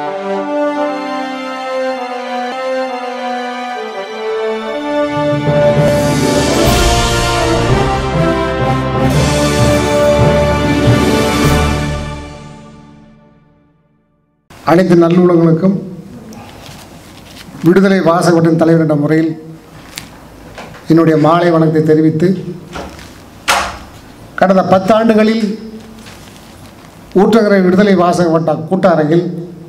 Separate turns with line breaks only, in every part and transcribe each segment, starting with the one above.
அனைத்து நல்லுள்ளங்களுக்கும் விடுதலை வாசகத்தின் தலைவர் என்ற முறையில் என்னுடைய மாலை வணக்கத்தை தெரிவித்து, கடந்த 10 ஆண்டுகளில் ஊற்றகரை விடுதலை வாசக வட்ட கூட்டரங்கில்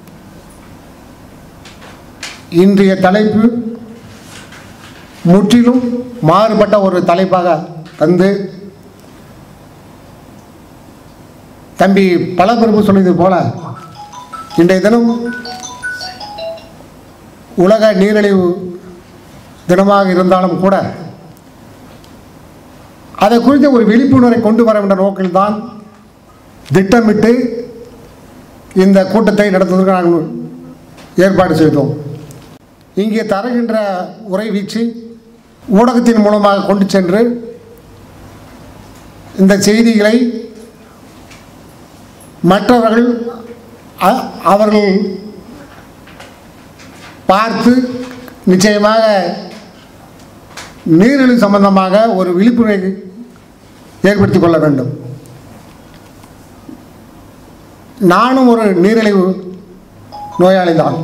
இன்றைய தலைப்பு முற்றிலும் மாறுபட்ட ஒரு தலைப்பாக தந்து, தம்பி பலபிரபு சொன்னது போல இன்றைய தினம் உலக நீரிழிவு தினமாக இருந்தாலும் கூட அதை குறித்த ஒரு விழிப்புணர்வை கொண்டு வர என்ற நோக்கில்தான் திட்டமிட்டு இந்த கூட்டத்தை நடத்துவதற்கு நாங்கள் ஏற்பாடு செய்தோம். இங்கே தருகின்ற உரை வீச்சு ஊடகத்தின் மூலமாக கொண்டு சென்று இந்த செய்திகளை மற்றவர்கள் அவர்கள் பார்த்து நிச்சயமாக நீரிழிவு சம்பந்தமாக ஒரு விழிப்புணர்வை ஏற்படுத்திக் கொள்ள வேண்டும். நானும் ஒரு நீரிழிவு நோயாளிதான்.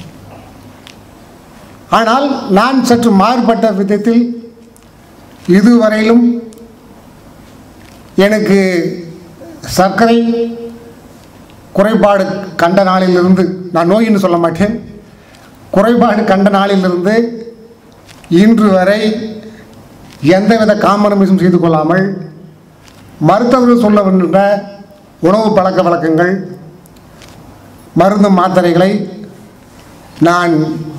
ஆனால் நான் சற்று மாறுபட்ட விதத்தில் இதுவரையிலும் எனக்கு சர்க்கரை குறைபாடு கண்ட நாளிலிருந்து, நான் நோயின்னு சொல்ல மாட்டேன், குறைபாடு கண்ட நாளிலிருந்து இன்று வரை எந்தவித காம்ப்ரமைஸும் செய்து கொள்ளாமல் மருத்துவர்கள் சொல்ல வேண்டிய உணவு பழக்க வழக்கங்கள், மருந்து மாத்திரைகளை நான்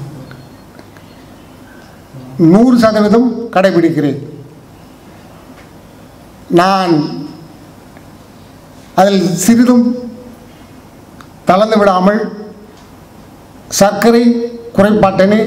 100% கடைபிடிக்கிறேன். நான் அதில் சிறிதும் தளர்ந்து விடாமல் சர்க்கரை குறைபாட்டினை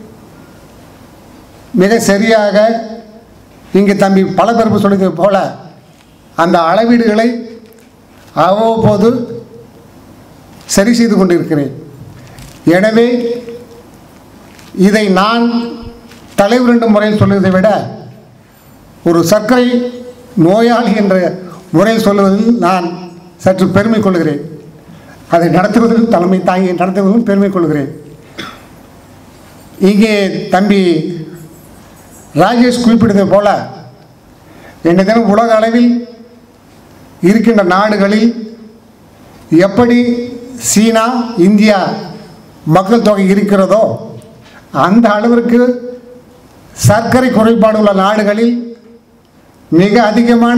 மிக சரியாக இங்கே தம்பி பலதரப்பு சொல்லியது போல அந்த அளவீடுகளை அவ்வப்போது சரி செய்து கொண்டிருக்கிறேன். எனவே இதை நான் தலைவர் என்ற முறையில் சொல்வதை விட ஒரு சர்க்கரை நோயாளி என்ற முறையில் சொல்வதில் நான் சற்று பெருமை கொள்கிறேன். அதை நடத்துவதில் தலைமை தாங்கி நடத்துவதிலும் பெருமை கொள்கிறேன். இங்கே தம்பி ராஜேஷ் குறிப்பிட்டது போல இன்றைய தினம் உலக அளவில் இருக்கின்ற நாடுகளில் எப்படி சீனா, இந்தியா மக்கள் தொகை இருக்கிறதோ அந்த அளவிற்கு சர்க்கரை குறைபாடு உள்ள நாடுகளில் மிக அதிகமான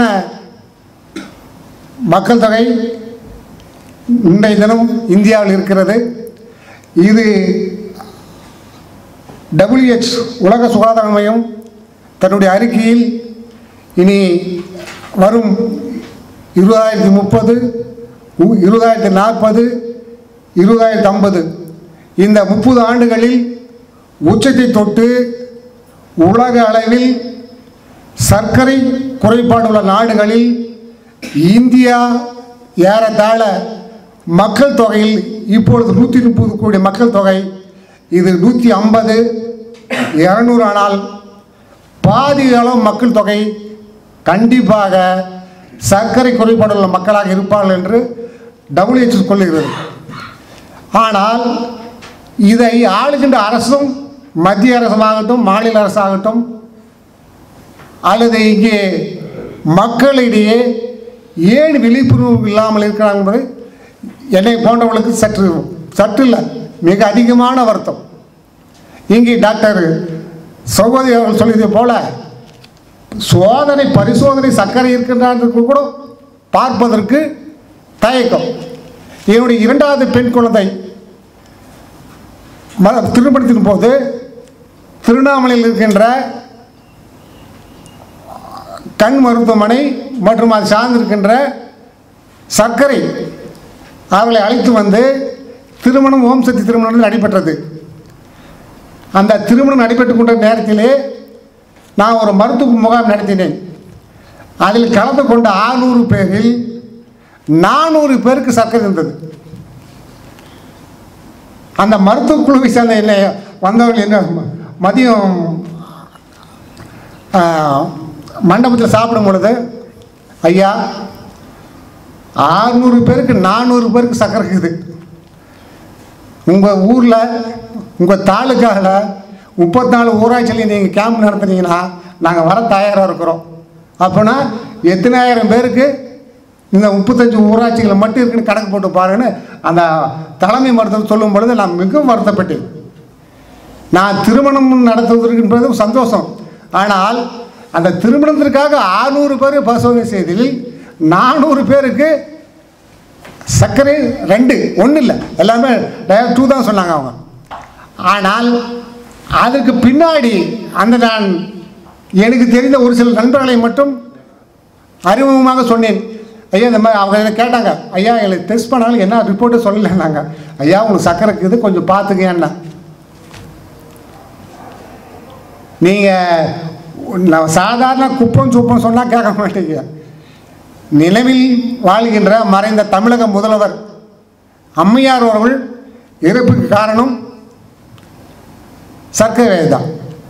மக்கள் தொகை இன்றைய தினம் இந்தியாவில் இருக்கிறது. இது WHO உலக சுகாதார மையம் தன்னுடைய அறிக்கையில் இனி வரும் 2030, 2040, 2050 இந்த 30 ஆண்டுகளில் உச்சத்தை தொட்டு உலக அளவில் சர்க்கரை குறைபாடு உள்ள நாடுகளில் இந்தியா ஏறத்தாழ மக்கள் தொகையில் இப்பொழுது 130 கோடி மக்கள் தொகை, இது 150, 200 ஆனால் பாதி அளவு மக்கள் தொகை கண்டிப்பாக சர்க்கரை குறைபாடுள்ள மக்களாக இருப்பார்கள் என்று WHO சொல்லுகிறது. ஆனால் இதை ஆளுகின்ற அரசும், மத்திய அரசாகட்டும் மாநில அரசாகட்டும் அல்லது இங்கே மக்களிடையே ஏன் விழிப்புணர்வு இல்லாமல் இருக்கிறாங்க என்பது என்னை போன்றவர்களுக்கு சற்று இல்லை, மிக அதிகமான வருத்தம். இங்கே டாக்டர் சகோதரி அவர்கள் சொல்லியது போல பரிசோதனை சர்க்கரை இருக்கின்றது கூட பார்ப்பதற்கு தயக்கம். என்னுடைய 2வது பெண் குழந்தை திருமணத்தின் போது திருவண்ணாமலையில் இருக்கின்ற கண் மருத்துவமனை மற்றும் அது சார்ந்திருக்கின்ற சர்க்கரை அவர்களை அழைத்து வந்து திருமணம் ஓம் சக்தி திருமணம் நடைபெற்றது. அந்த திருமணம் நடைபெற்று கொண்ட நேரத்திலே நான் ஒரு மருத்துவ முகாம் நடத்தினேன். அதில் கலந்து கொண்ட 600 பேரில் 400 பேருக்கு சர்க்கரை இருந்தது. அந்த மருத்துவ குழுவை சேர்ந்த என்ன வந்தவர்கள் என்ன மதியம் மண்டபத்தில் சாப்பிடும் பொழுது, ஐயா 600 பேருக்கு 400 பேருக்கு சக்கரை இருக்குது. உங்கள் ஊரில் உங்கள் தாலுக்காவில் 34 ஊராட்சியில் நீங்கள் கேம்ப் நடத்துனீங்கன்னா நாங்கள் வர தயாராக இருக்கிறோம். அப்போனா எத்தனாயிரம் பேருக்கு இந்த 35 ஊராட்சிகளை மட்டும் இருக்குன்னு கணக்கு போட்டு பாருன்னு அந்த தலைமை மருத்துவர் சொல்லும் பொழுது நான் மிகவும் வருத்தப்பட்டேன். நான் திருமணம் நடத்துவதற்குன்றது சந்தோஷம். ஆனால் அந்த திருமணத்திற்காக 600 பேர் பரிசோதனை செய்ததில் 400 பேருக்கு சர்க்கரை 2 1 இல்லை, எல்லாமே டயட் 2 தான் சொன்னாங்க அவங்க. ஆனால் அதுக்கு பின்னாடி அந்த நான் எனக்கு தெரிந்த ஒரு சில நண்பர்களை மட்டும் அறிமுகமாக சொன்னேன். ஐயா இந்த மாதிரி அவங்க கேட்டாங்க, ஐயா எங்களுக்கு டெஸ்ட் பண்ணாலும் என்ன ரிப்போர்ட்டு சொல்லலைன்னாங்க. ஐயா உங்களுக்கு சர்க்கரை இருக்குது, கொஞ்சம் பார்த்துக்கேன்னா. நீங்கள் சாதாரண குப்பம் சூப்பம் சொன்னால் கேட்க மாட்டீங்க. நிலவில் வாழ்கின்ற மறைந்த தமிழக முதல்வர் அம்மையார் அவர்கள் இறப்புக்கு காரணம் சர்க்கரை தான்.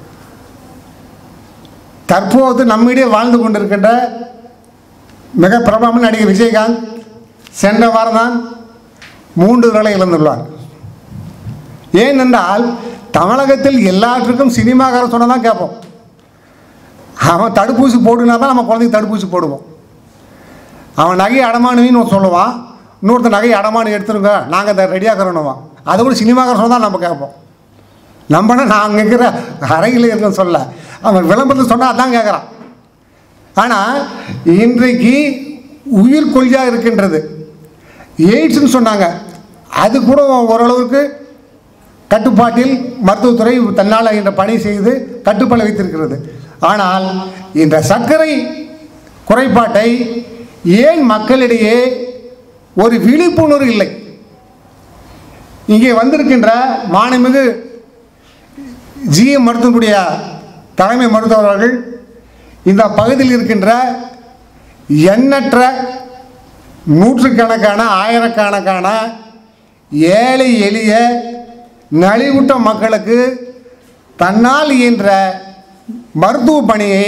தற்போது நம்மிடையே வாழ்ந்து கொண்டிருக்கின்ற மிக பிரபலமான நடிகர் விஜயகாந்த் சென்ற வாரம் தான் 3 விரலை இழந்துள்ளார். ஏனென்றால் தமிழகத்தில் எல்லாற்றுக்கும் சினிமாக்காரன் சொன்னால் தான் கேட்போம். அவன் தடுப்பூசி போடுனா தான் நம்ம குழந்தைக்கு தடுப்பூசி போடுவோம். அவன் நகை அடமானுன்னு சொல்லுவான், இன்னொருத்தர் நகை அடமானு எடுத்துருங்க நாங்கள் அதை ரெடியாகிறோன்னுவான். அதை கூட சினிமாக்காரன் சொன்னால் தான் நம்ம கேட்போம். நம்பனா நான் கேட்குற அறையில் இருக்குன்னு சொல்ல, அவன் விளம்பரத்தில் சொன்னால் அதான் கேட்குறான். ஆனால் இன்றைக்கு உயிர் கொள்கையாக இருக்கின்றது எய்ட்ஸ்ன்னு சொன்னாங்க. அது கூட ஓரளவுக்கு கட்டுப்பாட்டில் மருத்துவத்துறை தன்னால் என்ற பணி செய்து கட்டுப்பாடு வைத்திருக்கிறது. ஆனால் இந்த சர்க்கரை குறைபாட்டை ஏன் மக்களிடையே ஒரு விழிப்புணர்வு இல்லை? இங்கே வந்திருக்கின்ற மாண்புமிகு ஜிஎம் மருத்துவனுடைய தலைமை மருத்துவர்கள் இந்த பகுதியில் இருக்கின்ற எண்ணற்ற நூற்றுக்கணக்கான ஆயிரக்கணக்கான ஏழை எளிய நலிவுட்ட மக்களுக்கு தன்னால் இயன்ற மருத்துவ பணியை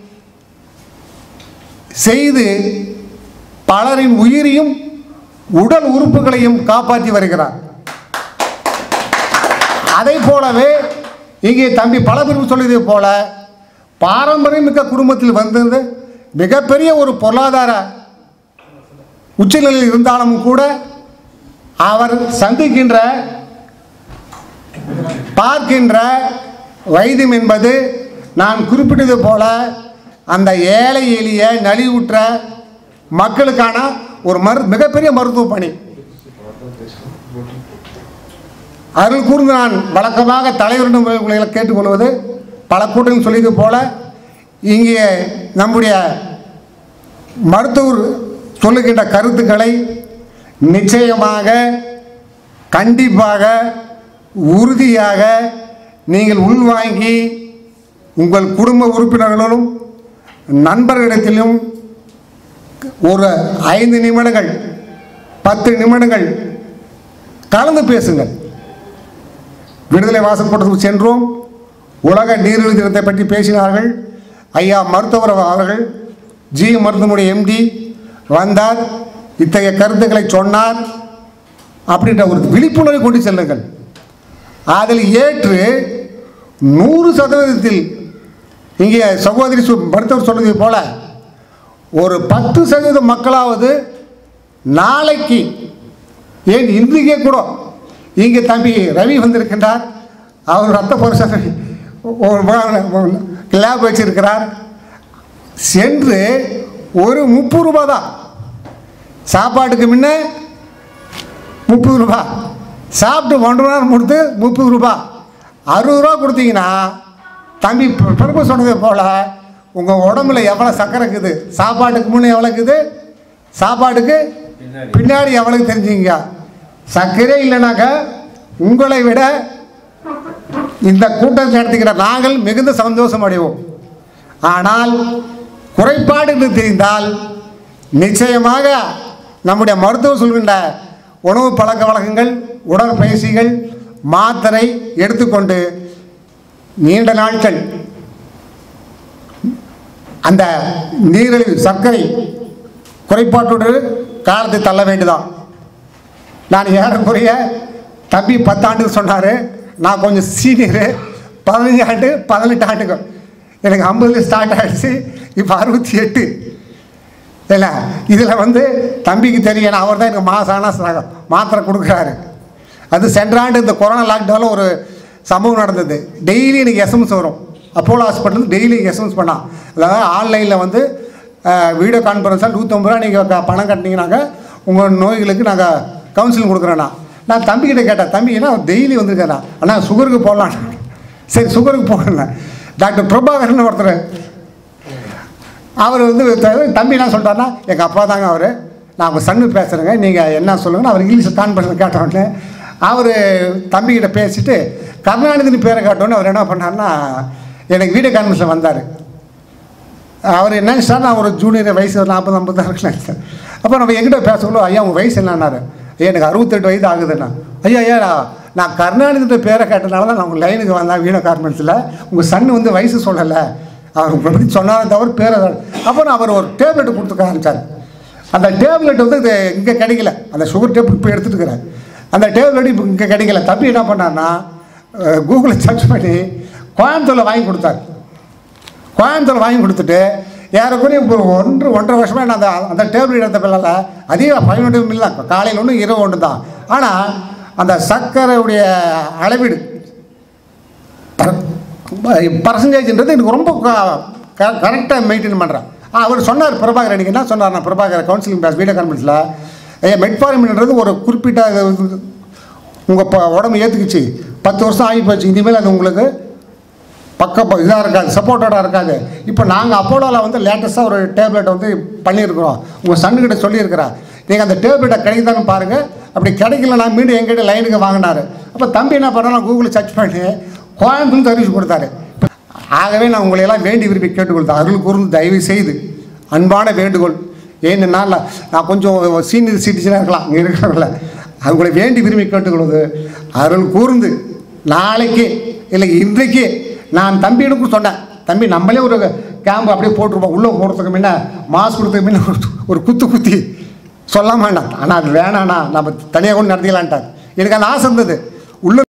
செய்து பலரின் உயிரையும் உடல் உறுப்புகளையும் காப்பாற்றி வருகிறார். அதை போலவே இங்கே தம்பி பல பேர் சொல்லியதை போல பாரம்பரியமிக்க குடும்பத்தில் வந்திருந்து மிகப்பெரிய ஒரு பொருளாதார உச்சநிலையில் இருந்தாலும் கூட அவர் சந்திக்கின்ற பார்க்கின்ற வைத்தியம் என்பது நான் குறிப்பிட்டது போல அந்த ஏழை எளிய நலிவுற்ற மக்களுக்கான ஒரு மிகப்பெரிய மருத்துவ பணி. அருள் கூர்ந்து நான் வழக்கமாக தலைவரிடம் கேட்டுக்கொள்வது, பல கூட்டங்கள் சொல்லியது போல இங்கே நம்முடைய மருத்துவர் சொல்லுகின்ற கருத்துக்களை நிச்சயமாக கண்டிப்பாக உறுதியாக நீங்கள் உள்வாங்கி உங்கள் குடும்ப உறுப்பினர்களும் நண்பர்களிடத்திலும் ஒரு 5 நிமிடங்கள் 10 நிமிடங்கள் கலந்து பேசுங்கள். விடுதலை வாசற்பட்டத்துக்கு சென்றோம், உலக நீரிழிவு தினத்தை பற்றி பேசினார்கள். ஐயா மருத்துவர் அவர்கள் ஜி மருத்துவனுடைய எம்டி வந்தார், இத்தகைய கருத்துக்களை சொன்னார் அப்படின்ற ஒரு விழிப்புணர்வை கொண்டு செல்லுங்கள். அதில் ஏற்று 100% இங்கே சகோதரி மருத்துவர் சொன்னது போல ஒரு 10% மக்களாவது நாளைக்கு, ஏன் இன்றைக்கே கூட இங்கே தம்பி ரவி வந்திருக்கின்றார், அவர் ரத்த பரிசோதனை லேப் வச்சிருக்கிறார். சென்று ஒரு 30 ரூபா தான் சாப்பாட்டுக்கு முன்ன 30 ரூபா, சாப்பிட்டு 1 மணி நேரம் கொடுத்து 30 ரூபா, 60 ரூபா கொடுத்தீங்கன்னா தம்பி பிறப்பு சொன்னது போல் உங்கள் உடம்புல எவ்வளோ சக்கரை இருக்குது, சாப்பாட்டுக்கு முன்னே எவ்வளோ இருக்குது, சாப்பாட்டுக்கு பின்னாடி எவ்வளோ தெரிஞ்சுங்க. சர்க்கரை இல்லைனாக்கா உங்களை விட இந்த கூட்டத்தை நடத்துகிற நாங்கள் மிகுந்த சந்தோஷம் அடைவோம். ஆனால் குறைபாடு என்று தெரிந்தால் நிச்சயமாக நம்முடைய மருத்துவர் சொல்கின்ற உணவு பழக்க வழக்கங்கள், உடற்பயிற்சிகள், மாத்திரை எடுத்துக்கொண்டு நீண்ட நாட்கள் அந்த நீரிழிவு சர்க்கரை குறைபாட்டோடு காலத்தை தள்ள வேண்டியதான். நான் ஏறக்குறைய தம்பி 10 ஆண்டுக்கு சொன்னார், நான் கொஞ்சம் சீனியரு 15 ஆண்டு 18 ஆண்டுக்கு. எனக்கு 50 ஸ்டார்ட் ஆகிடுச்சு, இப்போ 68 இல்லை. இதில் வந்து தம்பிக்கு தெரியும், ஏன்னா அவர் தான் எனக்கு மாதம் ஆனால் மாத்திரை கொடுக்குறாரு. அது சென்ற ஆண்டு இந்த கொரோனா லாக்டவுனில் ஒரு சம்பவம் நடந்தது. டெய்லி எனக்கு எஸ்எம்எஸ் வரும். அப்போலோ ஹாஸ்பிட்டல் டெய்லி எஸ்எம்எஸ் பண்ணால், அதாவது ஆன்லைனில் வந்து வீடியோ கான்ஃபரன்ஸாக 150 ரூபா நீங்கள் பணம் கட்டினீங்கன்னாக்க உங்கள் நோய்களுக்கு நாங்கள் கவுன்சிலிங் கொடுக்குறேண்ணா. நான் தம்பிக்கிட்ட கேட்டேன், தம்பி ஏன்னா டெய்லி வந்துருக்கேண்ணா. அண்ணா சுகருக்கு போடலாம். சரி சுகருக்கு போகணும். டாக்டர் பிரபாகரன் ஒருத்தர், அவர் வந்து தம்பி என்ன சொல்கிறாருன்னா, எங்கள் அப்பா தாங்க அவர், நான் உங்கள் சன்னு பேசுகிறேங்க, நீங்கள் என்ன சொல்லுங்கன்னு அவர் இங்கிலீஷ் கான்ஃபரன்ஸ் கேட்டோடனே அவர் தம்பிக்கிட்ட பேசிட்டு கருணாநிதினு பேரை காட்டோன்னு அவர் என்ன பண்ணார்னா எனக்கு வீடியோ கான்ஃபரன்ஸில் வந்தார். அவர் என்ன சார், நான் ஒரு ஜூனியர் வயசு ஒரு 40-50 தான் இருக்கலாம் சார். அப்போ நம்ம எங்கிட்ட பேசக்குள்ள, ஐயா உங்கள் வயசு என்னன்னாரு. ஐயா எனக்கு 68 வயது ஆகுதுண்ணா. ஐயா நான் கருணாநிதின்ற பேரை கேட்டனால தான் நான் உங்கள் லைனுக்கு வந்தேன் வீடியோ கான்ஃபரன்ஸில். உங்கள் சன்னு வந்து வயசு சொல்லலை, அவர் உங்களை பற்றி சொன்னாலும் தவிர பேரை. அப்புறம் அவர் ஒரு டேப்லெட் கொடுத்துக்க ஆரம்பித்தார். அந்த டேப்லெட் வந்து இது இங்கே கிடைக்கல, அந்த சுகர் டேப்லெட் இப்போ எடுத்துட்டுக்கிறேன். அந்த டேப்லெட் இப்போ இங்கே கிடைக்கல. தம்பி என்ன பண்ணார்னா கூகுளில் சர்ச் பண்ணி கோயம்புத்தூரில் வாங்கி கொடுத்தார். கோயம்புத்தூர் வாங்கி கொடுத்துட்டு ஏறக்குறைய இப்போ 1-1.5 வருஷமாக நான் அந்த டேப்லெட் எடுத்த பிள்ளைல அதே 15 மில்லி தான், காலையில் 1 இரவு 1 தான். ஆனால் அந்த சர்க்கரையுடைய அளவீடு பர்சன்டேஜ்ன்றது எனக்கு ரொம்ப கரெக்டாக மெயின்டைன் பண்ணுறேன். அவர் சொன்னார் பிரபாகர், எனக்கு என்ன சொன்னார், நான் பிரபாகர் கவுன்சிலிங் பேஸ் வீடியோ கான்ஃபரன்ஸில், ஐயா மெட்ஃபார்மின்றது ஒரு குறிப்பிட்ட உங்கள் உடம்பு ஏற்றுக்குச்சு, 10 வருஷம் ஆகி போச்சு, இனிமேல் அது உங்களுக்கு இதாக இருக்காது, சப்போர்ட்டடாக இருக்காது. இப்போ நாங்கள் அப்போலோவில் வந்து லேட்டஸ்ட்டாக ஒரு டேப்லெட் வந்து பண்ணியிருக்கிறோம், உங்கள் சன்னுக்கிட்ட சொல்லியிருக்கிறேன், நீங்கள் அந்த டேப்லெட்டை கிடைக்குதான்னு பாருங்கள், அப்படி கிடைக்கலன்னா மீண்டும் எங்கிட்ட லைனுக்கு வாங்கினார். அப்போ தம்பி என்ன பண்ணால் கூகுளில் சர்ச் பண்ணி கோயம்புத்தூர் சர்வீஸ் கொடுத்தாரு. ஆகவே நான் உங்களையெல்லாம் வேண்டி விரும்பி கேட்டுக்கொள்தேன், அருள் கூர்ந்து தயவு செய்து அன்பான வேண்டுகோள். ஏன்னா நான் கொஞ்சம் சீனியர் சிட்டிசனாக இருக்கலாம் இங்கே இருக்கிறவங்கள, அவங்களை வேண்டி விரும்பி கேட்டுக்கொள்வது அருள் கூர்ந்து நாளைக்கு இல்லை இன்றைக்கு நான் தம்பியினுக்கும் சொன்னேன், தம்பி நம்மளே ஒரு கேம்பு அப்படியே போட்டுருப்போம், உள்ளே போகிறதுக்கு முன்ன மாஸ்க் கொடுத்ததுக்கு முன்ன ஒரு குத்தி சொல்ல வேண்டாம். ஆனால் அது வேணாண்ணா நம்ம தனியாக கொண்டு நடத்திக்கலான்ட்டார். எனக்கு அந்த ஆசை இருந்தது. உள்ள